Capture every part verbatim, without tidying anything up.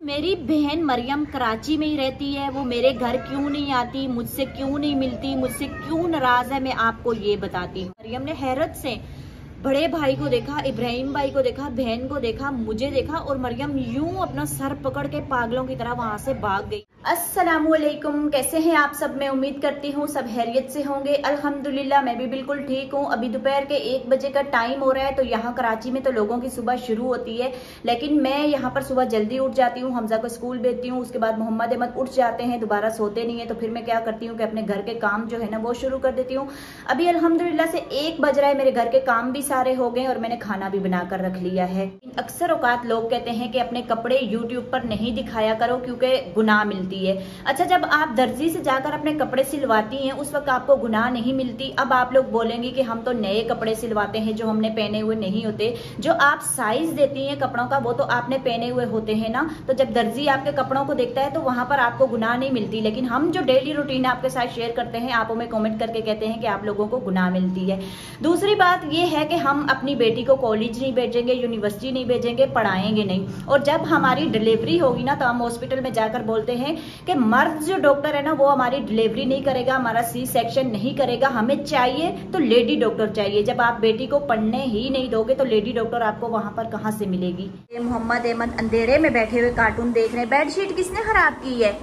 मेरी बहन मरियम कराची में ही रहती है, वो मेरे घर क्यों नहीं आती, मुझसे क्यों नहीं मिलती, मुझसे क्यों नाराज है, मैं आपको ये बताती हूँ। मरियम ने हैरत से बड़े भाई को देखा, इब्राहिम भाई को देखा, बहन को देखा, मुझे देखा और मरियम यूं अपना सर पकड़ के पागलों की तरह वहां से भाग गई। अस्सलामुअलैकुम, कैसे हैं आप सब? मैं उम्मीद करती हूँ सब खैरियत से होंगे। अल्हम्दुलिल्लाह मैं भी बिल्कुल ठीक हूँ। अभी दोपहर के एक बजे का टाइम हो रहा है, तो यहाँ कराची में तो लोगों की सुबह शुरू होती है, लेकिन मैं यहाँ पर सुबह जल्दी उठ जाती हूँ। हमजा को स्कूल भेजती हूँ, उसके बाद मोहम्मद अहमद उठ जाते हैं, दोबारा सोते नहीं है, तो फिर मैं क्या करती हूँ कि अपने घर के काम जो है ना वो शुरू कर देती हूँ। अभी अल्हम्दुलिल्लाह से एक बज रहा है, मेरे घर के काम भी सारे हो गए और मैंने खाना भी बनाकर रख लिया है। अक्सर औकात लोग कहते हैं कि अपने कपड़े यूट्यूब पर नहीं दिखाया करो क्योंकि गुनाह मिलती है। अच्छा, जब आप दर्जी से जाकर अपने कपड़े सिलवाती हैं उस वक्त आपको गुनाह नहीं मिलती। अब आप लोग बोलेंगे कि हम तो नए कपड़े सिलवाते हैं जो हमने पहने हुए नहीं होते। जो आप साइज देती हैं कपड़ों का वो तो आपने पहने हुए होते हैं ना, तो जब दर्जी आपके कपड़ों को देखता है तो वहां पर आपको गुनाह नहीं मिलती। लेकिन हम जो डेली रूटीन आपके साथ शेयर करते हैं, आप हमें कॉमेंट करके कहते हैं कि आप लोगों को गुनाह मिलती है। दूसरी बात यह है कि हम अपनी बेटी को कॉलेज नहीं भेजेंगे, यूनिवर्सिटी नहीं भेजेंगे, पढ़ाएंगे नहीं, और जब हमारी डिलीवरी होगी ना तो हम हॉस्पिटल में जाकर बोलते हैं कि मर्द जो डॉक्टर है ना वो हमारी डिलीवरी नहीं करेगा, हमारा सी सेक्शन नहीं करेगा, हमें चाहिए तो लेडी डॉक्टर चाहिए। जब आप बेटी को पढ़ने ही नहीं दोगे तो लेडी डॉक्टर आपको वहां पर कहां से मिलेगी? मोहम्मद अहमद अंधेरे में बैठे हुए कार्टून देख रहे हैं। बेडशीट किसने खराब की है?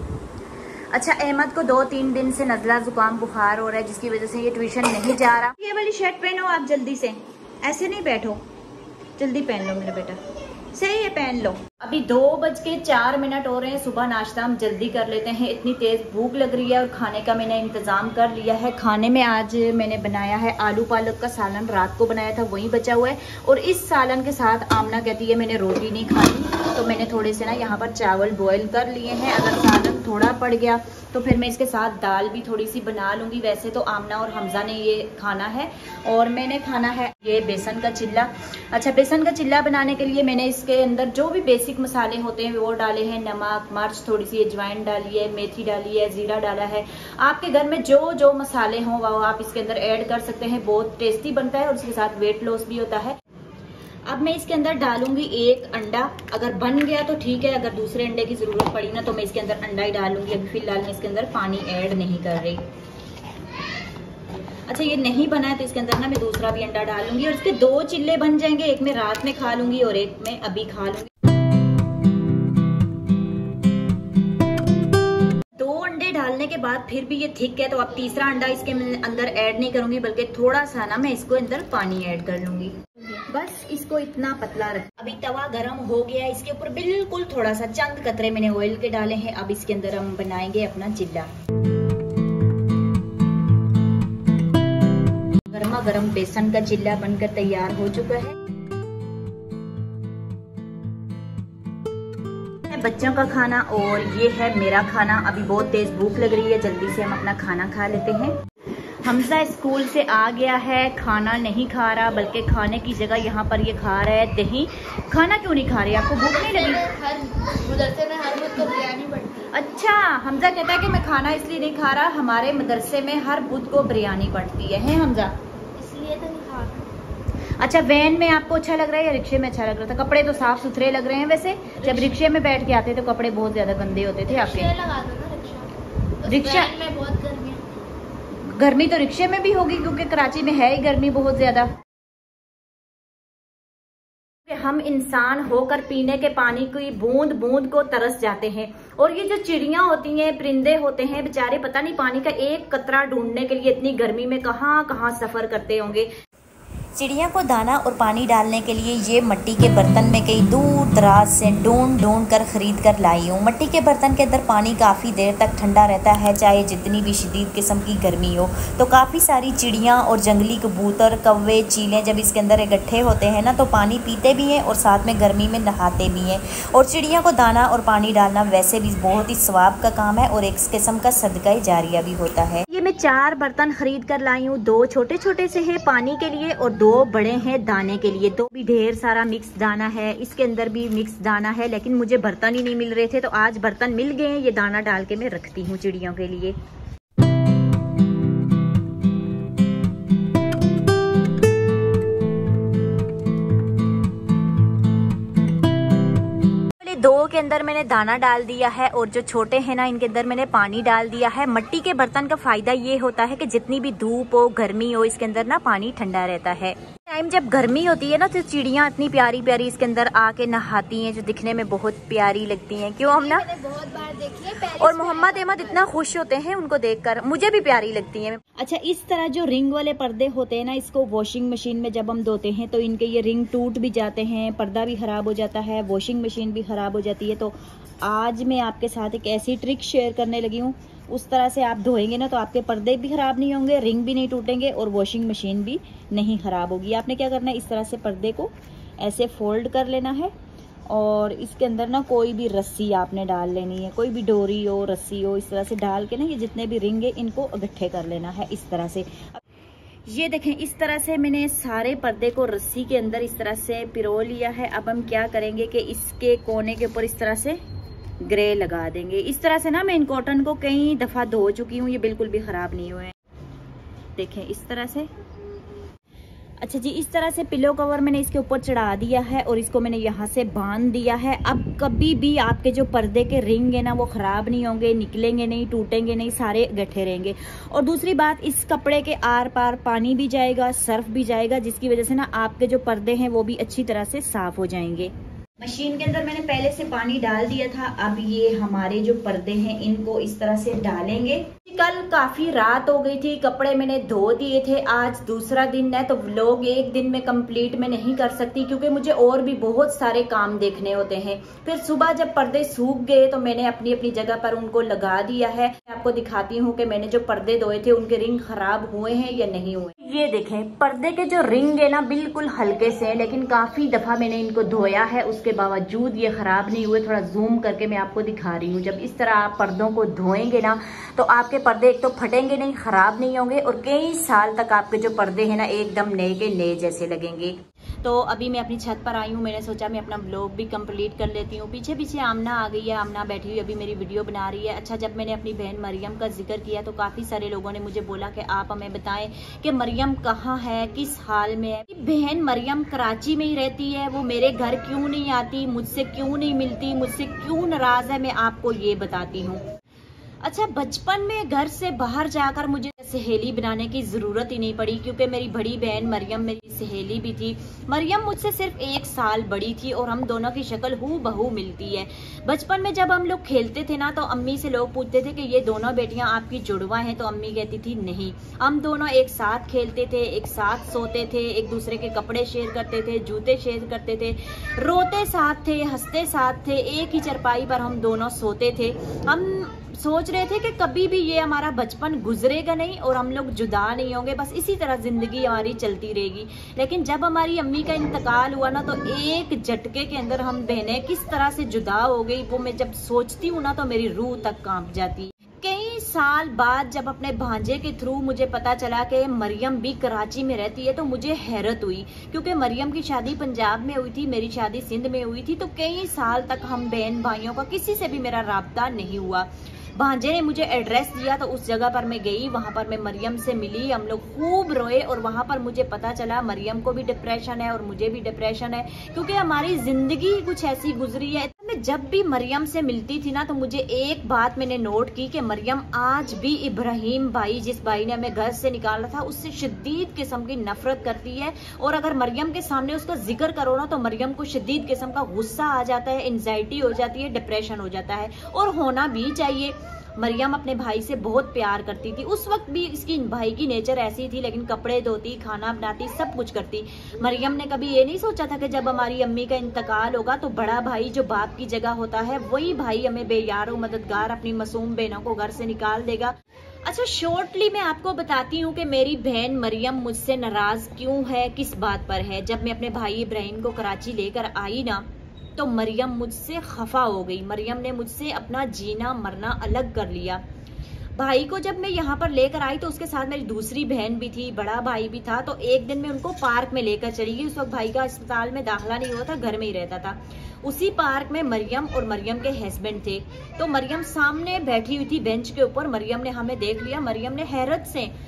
अच्छा, अहमद को दो तीन दिन से नजला जुकाम बुखार हो रहा है, जिसकी वजह से ये ट्यूशन नहीं जा रहा। ये वाली शर्ट पहनो आप जल्दी से, ऐसे नहीं बैठो, जल्दी पहन लो मेरा बेटा, सही है पहन लो। अभी दो बज के चार मिनट हो रहे हैं। सुबह नाश्ता हम जल्दी कर लेते हैं, इतनी तेज भूख लग रही है और खाने का मैंने इंतजाम कर लिया है। खाने में आज मैंने बनाया है आलू पालक का सालन, रात को बनाया था वही बचा हुआ है, और इस सालन के साथ आमना कहती है मैंने रोटी नहीं खानी, तो मैंने थोड़े से ना यहाँ पर चावल बॉयल कर लिए हैं। अगर सालन थोड़ा पड़ गया तो फिर मैं इसके साथ दाल भी थोड़ी सी बना लूंगी। वैसे तो आमना और हमजा ने ये खाना है और मैंने खाना है ये बेसन का चिल्ला। अच्छा, बेसन का चिल्ला बनाने के लिए मैंने इसके अंदर जो भी बेसिक मसाले होते हैं वो डाले हैं। नमक, मिर्च, थोड़ी सी अजवाइन डाली है, मेथी डाली है, जीरा डाला है। आपके घर में जो जो मसाले हों वो आप इसके अंदर ऐड कर सकते हैं, बहुत टेस्टी बनता है और उसके साथ वेट लॉस भी होता है। अब मैं इसके अंदर डालूंगी एक अंडा, अगर बन गया तो ठीक है, अगर दूसरे अंडे की जरूरत पड़ी ना तो मैं इसके अंदर अंडा ही डालूंगी। अभी फिलहाल मैं इसके अंदर पानी ऐड नहीं कर रही। अच्छा, ये नहीं बना है तो इसके अंदर ना मैं दूसरा भी अंडा डालूंगी और इसके दो चिल्ले बन जाएंगे, एक मैं रात में खा लूंगी और एक मैं अभी खा लूंगी। दो अंडे डालने के बाद फिर भी ये थिक है तो अब तीसरा अंडा इसके अंदर ऐड नहीं करूंगी, बल्कि थोड़ा सा ना मैं इसको अंदर पानी ऐड कर लूंगी। बस इसको इतना पतला रख। अभी तवा गरम हो गया, इसके ऊपर बिल्कुल थोड़ा सा चंद कतरे मैंने ऑयल के डाले हैं। अब इसके अंदर हम बनाएंगे अपना चिल्ला। गर्मा गर्म बेसन का चिल्ला बनकर तैयार हो चुका है। बच्चों का खाना और ये है मेरा खाना। अभी बहुत तेज भूख लग रही है, जल्दी से हम अपना खाना खा लेते हैं। हमजा स्कूल से आ गया है, खाना नहीं खा रहा, बल्कि खाने की जगह यहाँ पर ये खा रहा है दही। खाना क्यों नहीं खा रही? आपको भूख नहीं लगी? हर मदरसे में हर बुध को बिरयानी पड़ती है। अच्छा, हमजा कहता है कि मैं खाना इसलिए नहीं खा रहा, हमारे मदरसे में हर बुध को बिरयानी पड़ती है। है हमजा? इसलिए तो नहीं खा रहा। अच्छा, वैन में आपको अच्छा लग रहा है या रिक्शे में अच्छा लग रहा था? कपड़े तो साफ सुथरे लग रहे हैं। वैसे जब रिक्शे में बैठ के आते तो कपड़े बहुत ज्यादा गंदे होते थे आपके। लगा दो ना रिक्शा। रिक्शा में बहुत गर्मी है। गर्मी तो रिक्शे में भी होगी क्योंकि कराची में है ही गर्मी बहुत ज्यादा। हम इंसान होकर पीने के पानी की बूंद बूंद को तरस जाते हैं, और ये जो चिड़ियां होती हैं, परिंदे होते हैं, बेचारे पता नहीं पानी का एक कतरा ढूंढने के लिए इतनी गर्मी में कहां कहां सफर करते होंगे। चिड़िया को दाना और पानी डालने के लिए ये मिट्टी के बर्तन में कई दूर दराज से ढूंढ ढूंढ कर ख़रीद कर लाई हूँ। मिट्टी के बर्तन के अंदर पानी काफ़ी देर तक ठंडा रहता है, चाहे जितनी भी शदीद किस्म की गर्मी हो। तो काफ़ी सारी चिड़ियाँ और जंगली कबूतर, कौवे, चीलें जब इसके अंदर इकट्ठे होते हैं ना तो पानी पीते भी हैं और साथ में गर्मी में नहाते भी हैं। और चिड़िया को दाना और पानी डालना वैसे भी बहुत ही सवाब का काम है और एक किस्म का सदका जारिया भी होता है। ये मैं चार बर्तन खरीद कर लाई हूँ। दो छोटे छोटे से हैं पानी के लिए और दो बड़े हैं दाने के लिए। तो भी ढेर सारा मिक्स दाना है, इसके अंदर भी मिक्स दाना है, लेकिन मुझे बर्तन ही नहीं मिल रहे थे तो आज बर्तन मिल गए हैं। ये दाना डाल के मैं रखती हूँ चिड़ियों के लिए। दो के अंदर मैंने दाना डाल दिया है और जो छोटे हैं ना इनके अंदर मैंने पानी डाल दिया है। मट्टी के बर्तन का फायदा ये होता है कि जितनी भी धूप हो गर्मी हो इसके अंदर ना पानी ठंडा रहता है। टाइम जब गर्मी होती है ना तो चिड़ियाँ इतनी प्यारी प्यारी इसके अंदर आके नहाती हैं जो दिखने में बहुत प्यारी लगती हैं। क्यों हम ना बहुत बार देखी है। और मोहम्मद अहमद इतना खुश होते हैं उनको देखकर, मुझे भी प्यारी लगती हैं। अच्छा, इस तरह जो रिंग वाले पर्दे होते हैं ना, इसको वॉशिंग मशीन में जब हम धोते हैं तो इनके ये रिंग टूट भी जाते हैं, पर्दा भी खराब हो जाता है, वॉशिंग मशीन भी खराब हो जाती है। तो आज मैं आपके साथ एक ऐसी ट्रिक शेयर करने लगी हूँ, उस तरह से आप धोएंगे ना तो आपके पर्दे भी खराब नहीं होंगे, रिंग भी नहीं टूटेंगे और वॉशिंग मशीन भी नहीं खराब होगी। आपने क्या करना है, इस तरह से पर्दे को ऐसे फोल्ड कर लेना है और इसके अंदर ना कोई भी रस्सी आपने डाल लेनी है, कोई भी डोरी हो रस्सी हो, इस तरह से डाल के ना ये जितने भी रिंग है इनको इकट्ठे कर लेना है इस तरह से। ये देखें, इस तरह से मैंने सारे पर्दे को रस्सी के अंदर इस तरह से पिरो लिया है। अब हम क्या करेंगे कि इसके कोने के ऊपर इस तरह से ग्रे लगा देंगे। इस तरह से ना मैं इन कॉटन को कई दफा धो चुकी हूँ, ये बिल्कुल भी खराब नहीं हुए। देखें इस तरह से। अच्छा जी, इस तरह से पिलो कवर मैंने इसके ऊपर चढ़ा दिया है और इसको मैंने यहाँ से बांध दिया है। अब कभी भी आपके जो पर्दे के रिंग है ना वो खराब नहीं होंगे, निकलेंगे नहीं, टूटेंगे नहीं, सारे गट्ठे रहेंगे। और दूसरी बात, इस कपड़े के आर पार पानी भी जाएगा, सर्फ भी जाएगा, जिसकी वजह से ना आपके जो पर्दे हैं वो भी अच्छी तरह से साफ हो जाएंगे। मशीन के अंदर मैंने पहले से पानी डाल दिया था। अब ये हमारे जो पर्दे हैं इनको इस तरह से डालेंगे। कल काफी रात हो गई थी, कपड़े मैंने धो दिए थे, आज दूसरा दिन है तो व्लॉग एक दिन में कंप्लीट मैं नहीं कर सकती क्योंकि मुझे और भी बहुत सारे काम देखने होते हैं। फिर सुबह जब पर्दे सूख गए तो मैंने अपनी अपनी जगह पर उनको लगा दिया है। मैं आपको दिखाती हूँ कि मैंने जो पर्दे धोए थे उनके रिंग खराब हुए हैं या नहीं हुए। ये देखें, पर्दे के जो रिंग है ना बिल्कुल हल्के से हैं, लेकिन काफी दफा मैंने इनको धोया है, उसके बावजूद ये खराब नहीं हुए। थोड़ा जूम करके मैं आपको दिखा रही हूँ। जब इस तरह आप पर्दों को धोएंगे ना तो आपके पर्दे एक तो फटेंगे नहीं, खराब नहीं होंगे और कई साल तक आपके जो पर्दे हैं ना एकदम नए के नए जैसे लगेंगे। तो अभी मैं अपनी छत पर आई हूँ, मैंने सोचा मैं अपना व्लॉग भी कंप्लीट कर लेती हूँ। पीछे पीछे आमना आ गई है, आमना बैठी हुई अभी मेरी वीडियो बना रही है। अच्छा, जब मैंने अपनी बहन मरियम का जिक्र किया तो काफ़ी सारे लोगों ने मुझे बोला कि आप हमें बताएं कि मरियम कहाँ है, किस हाल में है। बहन मरियम कराची में ही रहती है, वो मेरे घर क्यों नहीं आती, मुझसे क्यों नहीं मिलती, मुझसे क्यों नाराज़ है, मैं आपको ये बताती हूँ। अच्छा, बचपन में घर से बाहर जाकर मुझे सहेली बनाने की जरूरत ही नहीं पड़ी क्योंकि मेरी बड़ी बहन मरियम मेरी सहेली भी थी। मरियम मुझसे सिर्फ एक साल बड़ी थी और हम दोनों की शक्ल हू बहू मिलती है। बचपन में जब हम लोग खेलते थे ना तो अम्मी से लोग पूछते थे कि ये दोनों बेटियां आपकी जुड़वा हैं, तो अम्मी कहती थी नहीं, हम दोनों एक साथ खेलते थे, एक साथ सोते थे, एक दूसरे के कपड़े शेयर करते थे, जूते शेयर करते थे, रोते साथ थे, हंसते साथ थे, एक ही चरपाई पर हम दोनों सोते थे। हम सोच रहे थे कि कभी भी ये हमारा बचपन गुजरेगा नहीं और हम लोग जुदा नहीं होंगे, बस इसी तरह जिंदगी हमारी चलती रहेगी। लेकिन जब हमारी अम्मी का इंतकाल हुआ ना तो एक झटके के अंदर हम बहनें किस तरह से जुदा हो गई, वो मैं जब सोचती हूँ ना तो मेरी रूह तक कांप जाती है। कई साल बाद जब अपने भांजे के थ्रू मुझे पता चला कि मरियम भी कराची में रहती है तो मुझे हैरत हुई क्योंकि मरियम की शादी पंजाब में हुई थी, मेरी शादी सिंध में हुई थी। तो कई साल तक हम बहन भाइयों का किसी से भी मेरा राब्ता नहीं हुआ। भांजे ने मुझे एड्रेस दिया तो उस जगह पर मैं गई, वहां पर मैं मरियम से मिली, हम लोग खूब रोए और वहां पर मुझे पता चला मरियम को भी डिप्रेशन है और मुझे भी डिप्रेशन है क्योंकि हमारी जिंदगी कुछ ऐसी गुजरी है। मैं जब भी मरियम से मिलती थी ना तो मुझे एक बात मैंने नोट की कि मरियम आज भी इब्राहिम भाई, जिस भाई ने हमें घर से निकाला था, उससे शदीद किस्म की नफरत करती है। और अगर मरियम के सामने उसका जिक्र करो ना तो मरियम को शदीद किस्म का गुस्सा आ जाता है, एंजाइटी हो जाती है, डिप्रेशन हो जाता है और होना भी चाहिए। मरियम अपने भाई से बहुत प्यार करती थी, उस वक्त भी इसकी भाई की नेचर ऐसी थी, लेकिन कपड़े धोती, खाना बनाती, सब कुछ करती। मरियम ने कभी ये नहीं सोचा था कि जब हमारी अम्मी का इंतकाल होगा तो बड़ा भाई जो बाप की जगह होता है वही भाई हमें बेयारो मददगार अपनी मासूम बहनों को घर से निकाल देगा। अच्छा, शॉर्टली मैं आपको बताती हूँ कि मेरी बहन मरियम मुझसे नाराज क्यों है, किस बात पर है। जब मैं अपने भाई इब्राहिम को कराची लेकर आई ना तो मरियम मुझसे खफा हो गई। मरियम ने मुझसे अपना जीना मरना अलग कर लिया। भाई को जब मैं यहाँ पर लेकर आई तो उसके साथ मेरी दूसरी बहन भी थी, बड़ा भाई भी था। तो एक दिन मैं उनको पार्क में लेकर चली गई। उस वक्त भाई का अस्पताल में दाखिला नहीं हुआ था, घर में ही रहता था। उसी पार्क में मरियम और मरियम के हस्बैंड थे। तो मरियम सामने बैठी हुई थी बेंच के ऊपर। मरियम ने हमें देख लिया। मरियम ने हैरत से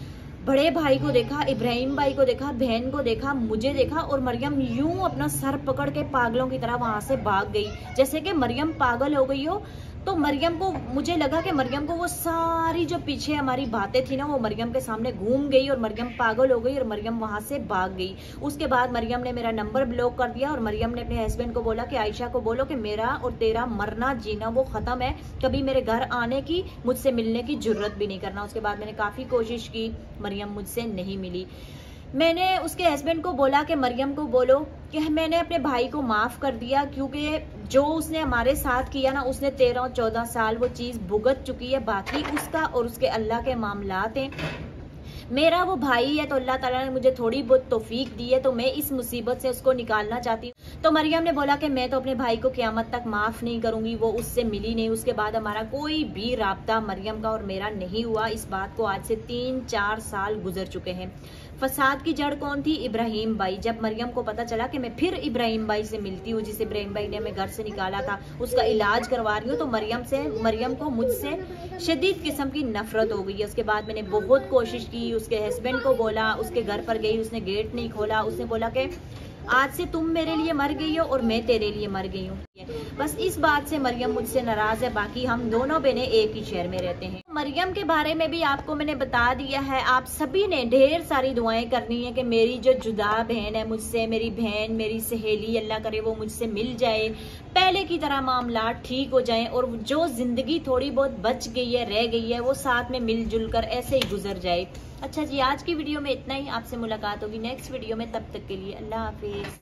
बड़े भाई को देखा, इब्राहिम भाई को देखा, बहन को देखा, मुझे देखा और मरियम यूं अपना सर पकड़ के पागलों की तरह वहां से भाग गई, जैसे कि मरियम पागल हो गई हो। तो मरियम को, मुझे लगा कि मरियम को वो सारी जो पीछे हमारी बातें थी ना, वो मरियम के सामने घूम गई और मरियम पागल हो गई और मरियम वहां से भाग गई। उसके बाद मरियम ने मेरा नंबर ब्लॉक कर दिया और मरियम ने अपने हस्बैंड को बोला कि आयशा को बोलो कि मेरा और तेरा मरना जीना वो खत्म है, कभी मेरे घर आने की, मुझसे मिलने की जरूरत भी नहीं करना। उसके बाद मैंने काफी कोशिश की, मरियम मुझसे नहीं मिली। मैंने उसके हस्बैंड को बोला कि मरियम को बोलो कि मैंने अपने भाई को माफ कर दिया, क्योंकि जो उसने हमारे साथ किया ना, उसने तेरह चौदह साल वो चीज भुगत चुकी है। बाकी उसका और उसके अल्लाह के मामलात हैं, मेरा वो भाई है तो अल्लाह ताला ने मुझे थोड़ी बहुत तौफीक दी है, तो मैं इस मुसीबत से उसको निकालना चाहती हूँ। तो मरियम ने बोला कि मैं तो अपने भाई को क़यामत तक माफ नहीं करूंगी, वो उससे मिली नहीं। उसके बाद हमारा कोई भी राब्ता मरियम का और मेरा नहीं हुआ। इस बात को आज से तीन चार साल गुजर चुके हैं। फसाद की जड़ कौन थी? इब्राहिम भाई। जब मरियम को पता चला कि मैं फिर इब्राहिम भाई से मिलती हूँ, जिस इब्राहिम भाई ने हमें घर से निकाला था, उसका इलाज करवा रही हूँ, तो मरियम से मरियम को मुझसे शदीद किस्म की नफरत हो गई है। उसके बाद मैंने बहुत कोशिश की, उसके हस्बैंड को बोला, उसके घर पर गई, उसने गेट नहीं खोला। उसने बोला कि आज से तुम मेरे लिए मर गई हो और मैं तेरे लिए मर गई हूँ। बस इस बात से मरियम मुझसे नाराज है, बाकी हम दोनों बहनें एक ही शहर में रहते हैं। मरियम के बारे में भी आपको मैंने बता दिया है। आप सभी ने ढेर सारी दुआएं करनी है कि मेरी जो जुदा बहन है मुझसे, मेरी बहन, मेरी सहेली, अल्लाह करे वो मुझसे मिल जाए, पहले की तरह मामला ठीक हो जाए और जो जिंदगी थोड़ी बहुत बच गई है, रह गई है, वो साथ में मिलजुल कर ऐसे ही गुजर जाए। अच्छा जी, आज की वीडियो में इतना ही। आपसे मुलाकात होगी नेक्स्ट वीडियो में, तब तक के लिए अल्लाह हाफिज।